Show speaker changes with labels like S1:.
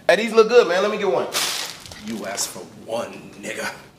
S1: Hey, these look good, man. Let me get one.
S2: You asked for one, nigga.